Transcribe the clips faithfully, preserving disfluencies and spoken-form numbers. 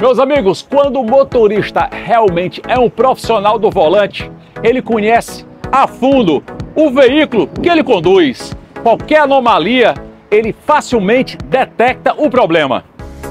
Meus amigos, quando o motorista realmente é um profissional do volante, ele conhece a fundo o veículo que ele conduz. Qualquer anomalia, ele facilmente detecta o problema.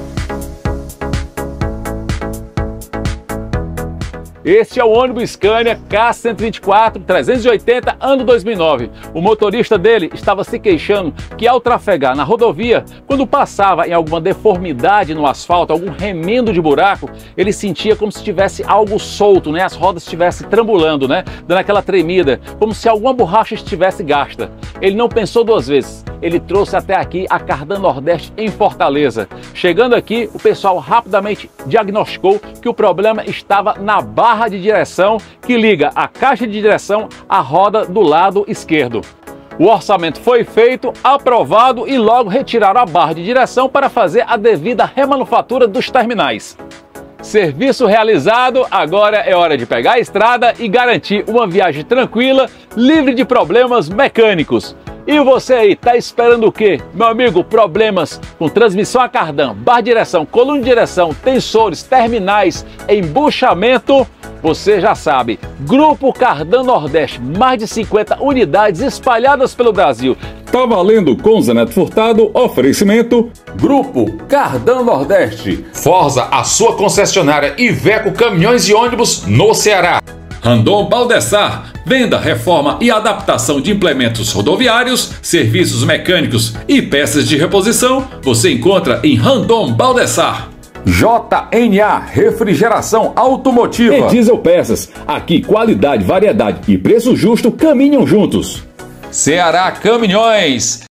Este é o ônibus Scania K cento e vinte e quatro trezentos e oitenta, ano dois mil e nove. O motorista dele estava se queixando que ao trafegar na rodovia, quando passava em alguma deformidade no asfalto, algum remendo de buraco, ele sentia como se tivesse algo solto, né? As rodas estivessem trambulando, né? Dando aquela tremida, como se alguma borracha estivesse gasta. Ele não pensou duas vezes. Ele trouxe até aqui a Cardan Nordeste em Fortaleza. Chegando aqui, o pessoal rapidamente diagnosticou que o problema estava na barra de direção que liga a caixa de direção à roda do lado esquerdo. O orçamento foi feito, aprovado e logo retiraram a barra de direção para fazer a devida remanufatura dos terminais. Serviço realizado, agora é hora de pegar a estrada e garantir uma viagem tranquila, livre de problemas mecânicos. E você aí, tá esperando o quê? Meu amigo, problemas com transmissão a cardan, barra de direção, coluna de direção, tensores, terminais, embuchamento, você já sabe. Grupo Cardan Nordeste, mais de cinquenta unidades espalhadas pelo Brasil. Tá valendo com Zé Neto Furtado, oferecimento Grupo Cardan Nordeste. Forza, a sua concessionária Iveco Caminhões e Ônibus no Ceará. Randon Baldessar, venda, reforma e adaptação de implementos rodoviários, serviços mecânicos e peças de reposição, você encontra em Randon Baldessar. J N A, refrigeração automotiva. E Diesel Peças, aqui qualidade, variedade e preço justo caminham juntos. Ceará Caminhões.